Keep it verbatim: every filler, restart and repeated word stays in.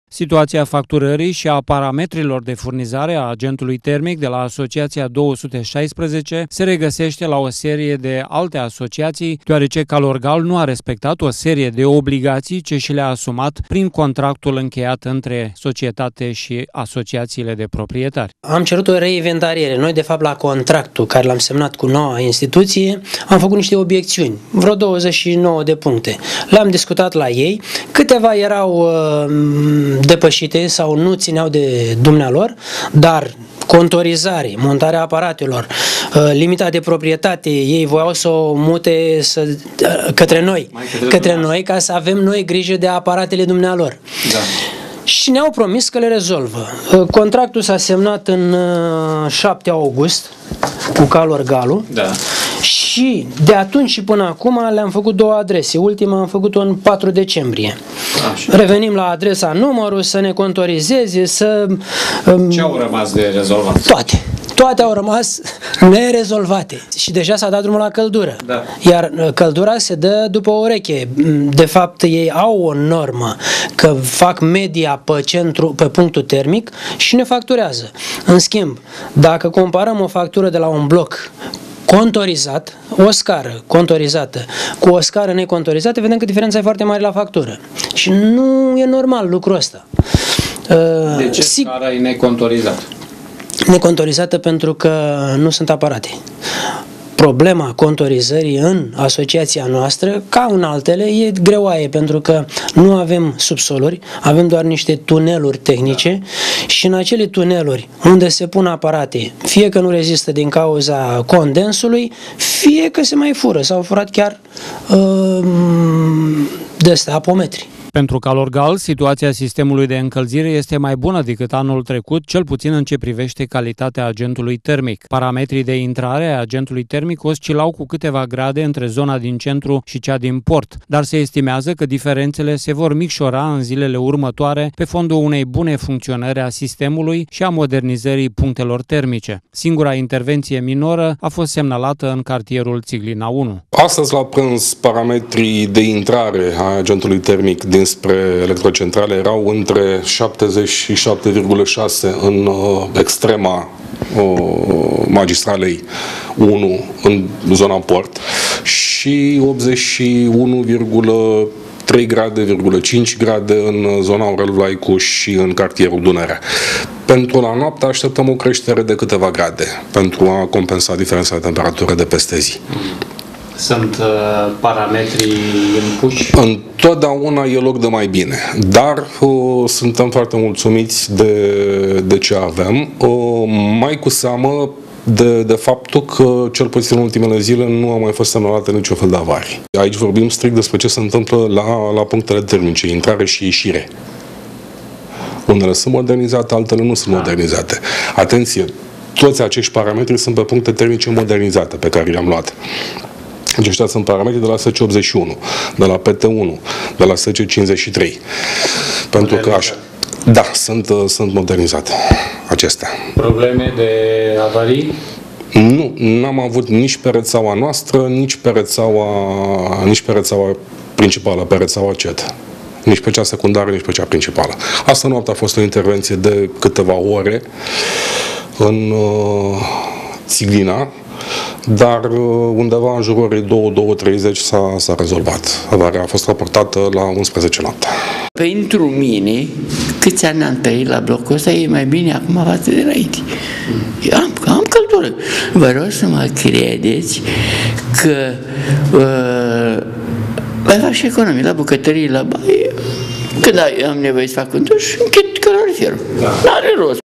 Situația facturării și a parametrilor de furnizare a agentului termic de la Asociația două sute șaisprezece se regăsește la o serie de alte asociații, deoarece Calorgal nu a respectat o serie de obligații ce și le-a asumat prin contractul încheiat între societate și asociațiile de proprietari. Am cerut o reinventariere. Noi, de fapt, la contractul care l-am semnat cu noua instituție, am făcut niște obiecțiuni, vreo douăzeci și nouă de puncte. Le-am discutat la ei, câteva erau uh, depășite sau nu țineau de dumnealor, dar contorizare, montarea aparatelor, limita de proprietate, ei voiau să o mute să, către noi, către, către noi, ca să avem noi grijă de aparatele dumnealor. Da. Și ne-au promis că le rezolvă. Contractul s-a semnat în șapte august cu Calorgalu. Da. Și de atunci și până acum le-am făcut două adrese. Ultima am făcut-o în patru decembrie. Așa. Revenim la adresa numărul, să ne contorizeze, să... Ce au rămas de rezolvat? Toate. Toate au rămas nerezolvate. Și deja s-a dat drumul la căldură. Da. Iar căldura se dă după o ureche. De fapt, ei au o normă că fac media pe, centru, pe punctul termic și ne facturează. În schimb, dacă comparăm o factură de la un bloc contorizat, o scară contorizată cu o scară necontorizată, vedem că diferența e foarte mare la factură. Și nu e normal lucrul ăsta. De ce scara e necontorizată? Necontorizată pentru că nu sunt aparate. Problema contorizării în asociația noastră, ca în altele, e greoaie, pentru că nu avem subsoluri, avem doar niște tuneluri tehnice. Da. Și în acele tuneluri unde se pun aparate, fie că nu rezistă din cauza condensului, fie că se mai fură, s-au furat chiar uh, de astea, apometri. Pentru Calorgal, situația sistemului de încălzire este mai bună decât anul trecut, cel puțin în ce privește calitatea agentului termic. Parametrii de intrare a agentului termic oscilau cu câteva grade între zona din centru și cea din port, dar se estimează că diferențele se vor micșora în zilele următoare pe fondul unei bune funcționări a sistemului și a modernizării punctelor termice. Singura intervenție minoră a fost semnalată în cartierul Țiglina unu. Astăzi, la prânz, parametrii de intrare a agentului termic din spre electrocentrale erau între șaptezeci și șapte virgulă șase în uh, extrema uh, magistralei unu în zona port și optzeci și unu virgulă trei grade, cinci grade în zona Aurel Vlaicu și în cartierul Dunărea. Pentru la noapte așteptăm o creștere de câteva grade pentru a compensa diferența de temperatură de peste zi. Sunt uh, parametrii impuși? Întotdeauna e loc de mai bine, dar uh, suntem foarte mulțumiți de, de ce avem, uh, mai cu seamă de, de faptul că, cel puțin în ultimele zile, nu a mai fost semnalată niciun fel de avarii. Aici vorbim strict despre ce se întâmplă la, la punctele termice, intrare și ieșire. Unele sunt modernizate, altele nu sunt modernizate. Atenție, toți acești parametri sunt pe puncte termice modernizate pe care le-am luat. Aceștia sunt parametri de la S C optzeci și unu, de la P T unu, de la S C cincizeci și trei. Pentru că așa, da, sunt, sunt modernizate acestea. Probleme de avarii? Nu, n-am avut nici pe rețeaua noastră, nici pe rețeaua, nici pe rețeaua principală, pe rețeaua C E T. Nici pe cea secundară, nici pe cea principală. Asta noaptea a fost o intervenție de câteva ore în uh, Țiglina, dar undeva în jurul orei două, două treizeci s-a, s-a rezolvat. Avarea a fost raportată la unsprezece noapte. Pentru mine, câți ani am trăit la blocul ăsta, e mai bine acum față de înainte. Eu am, am căldură. Vă rog să mă credeți că uh, mai fac și economii la bucătării, la baie. Când am nevoie să fac un duș, închid caloriferul. Da. N-are rost.